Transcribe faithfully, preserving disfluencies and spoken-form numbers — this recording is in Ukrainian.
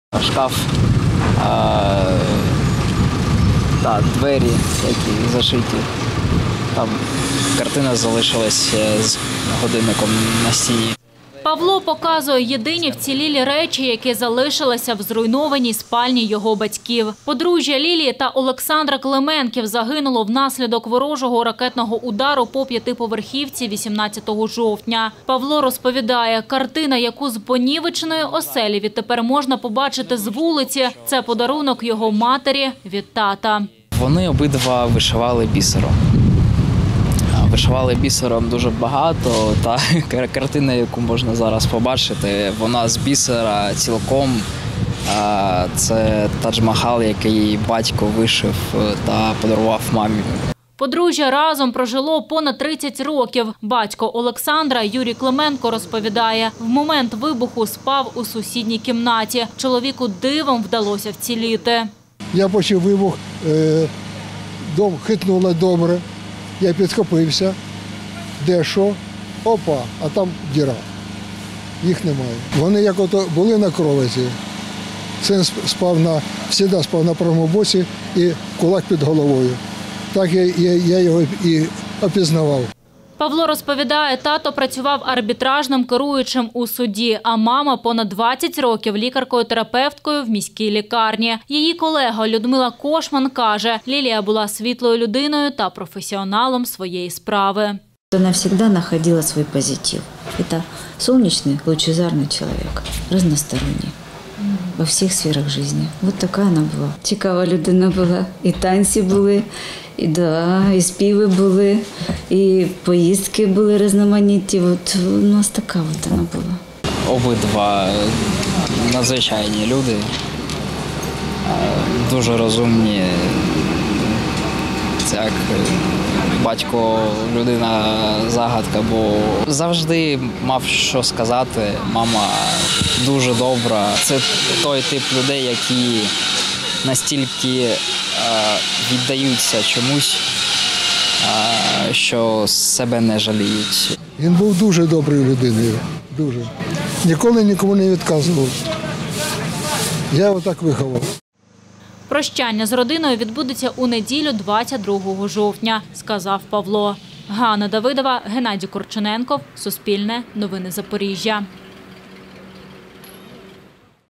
Шкаф, а, та, двері, які зашиті. Там картина залишилась з годинником на стіні. Павло показує єдині вцілілі речі, які залишилися в зруйнованій спальні його батьків. Подружжя Лілії та Олександра Клименків загинуло внаслідок ворожого ракетного удару по п'ятиповерхівці вісімнадцятого жовтня. Павло розповідає, картина, яку з понівеченої оселі відтепер можна побачити з вулиці, це подарунок його матері від тата. Вони обидва вишивали бісером. Вишивали бісером дуже багато, та картина, яку можна зараз побачити, вона з бісера цілком. Це Тадж-Махал, який батько вишив та подарував мамі. Подружжя разом прожило понад тридцять років. Батько Олександра, Юрій Клименко, розповідає, в момент вибуху спав у сусідній кімнаті. Чоловіку дивом вдалося вціліти. Я почув вибух, дом хитнуло добре. Я підхопився, де що, опа, а там діра. Їх немає. Вони як ото були на кроваті. Син спав на, завжди спав на правому боці і кулак під головою. Так я, я, я його і опізнавав. Павло розповідає, тато працював арбітражним керуючим у суді, а мама понад двадцять років лікаркою-терапевткою в міській лікарні. Її колега Людмила Кошман каже, Лілія була світлою людиною та професіоналом своєї справи. Вона завжди знаходила свій позитив. Це сонячний, лучезарний чоловік, різносторонній. Во всіх сферах життя. Ось така вона була. Цікава людина була. І танці були, і, да, і співи були, і поїздки були різноманітні. От у нас така от вона була. Обидва надзвичайні люди, дуже розумні. Це як батько – людина-загадка, бо завжди мав що сказати. Мама дуже добра. Це той тип людей, які настільки віддаються чомусь, що себе не жаліють. Він був дуже доброю людиною, дуже. Ніколи нікому не відказував. Я його так виховав. Прощання з родиною відбудеться у неділю двадцять другого жовтня, сказав Павло. Ганна Давидова, Геннадій Корчененков, Суспільне, Новини Запоріжжя.